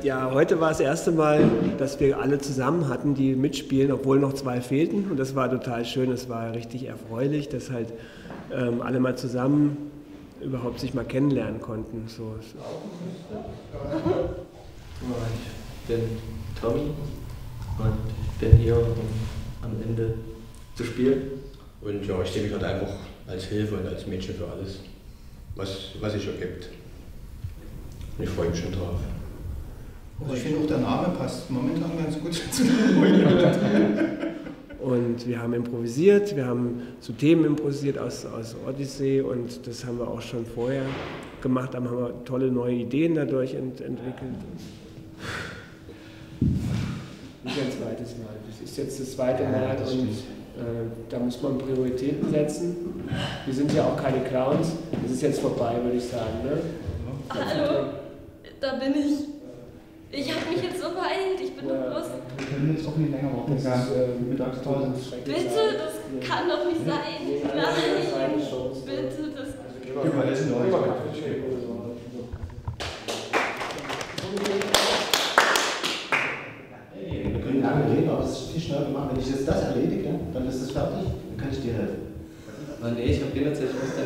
Ja, heute war das erste Mal, dass wir alle zusammen hatten, die mitspielen, obwohl noch 2 fehlten. Und das war total schön, es war richtig erfreulich, dass halt alle mal zusammen überhaupt sich mal kennenlernen konnten. So. Ich bin Tommy und ich bin hier, um am Ende zu spielen. Und ja, ich sehe mich halt einfach als Hilfe und als Mädchen für alles, was sich ergibt. Und ich freue mich schon drauf. Also ich finde auch der Name passt momentan ganz gut zu dem Projekt. Und wir haben improvisiert, wir haben zu Themen improvisiert aus Odyssey und das haben wir auch schon vorher gemacht, dann haben wir tolle neue Ideen dadurch entwickelt. Nicht ein zweites Mal, das ist jetzt das zweite Mal und da muss man Prioritäten setzen. Wir sind ja auch keine Clowns, das ist jetzt vorbei, würde ich sagen. Ne? Hallo, da bin ich. Ich habe mich jetzt so beeilt, ich bin doch bloß... Wir können jetzt auch nicht länger warten. Das ist Mittagspause. Bitte, das kann doch nicht sein. Nein, bitte, das... Überlässen wir euch. Wir können lange reden, aber es ist viel schneller gemacht. Wenn ich jetzt das erledige, dann ist es fertig, dann kann ich dir helfen. Nee, ich habe den tatsächlich aus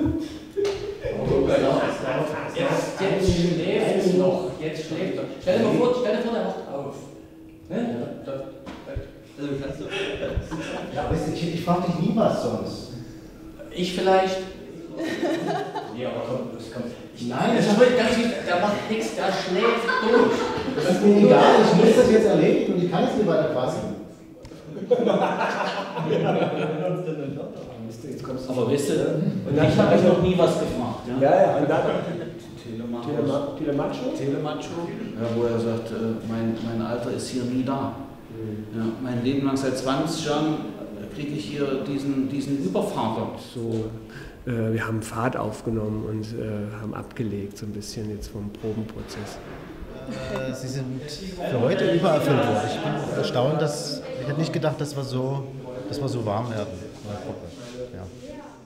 Jetzt schläft noch. Jetzt schläft er. Stell dir mal vor, der wacht auf. Ne? Also kannst du. Ja, weißt du, ich frage dich nie was sonst. Ich vielleicht. Ja, aber komm, das kommt. Nein, Das ist wirklich ganz wichtig. Der macht nichts, der schläft durch. das ist mir egal, ich muss das jetzt erledigen und ich kann es nicht weiter quasseln. Aber wisst ihr, und ich habe euch noch nie was gefragt. Ja, und dann Telemacho, ja, wo er sagt, mein Alter ist hier nie da. Ja, mein Leben lang, seit 20 Jahren, kriege ich hier diesen Übervater. so, wir haben Fahrt aufgenommen und haben abgelegt, so ein bisschen jetzt vom Probenprozess. Sie sind für heute übererfüllt worden. Ich bin erstaunt, ich hätte nicht gedacht, dass wir so warm werden in der Gruppe. Ja.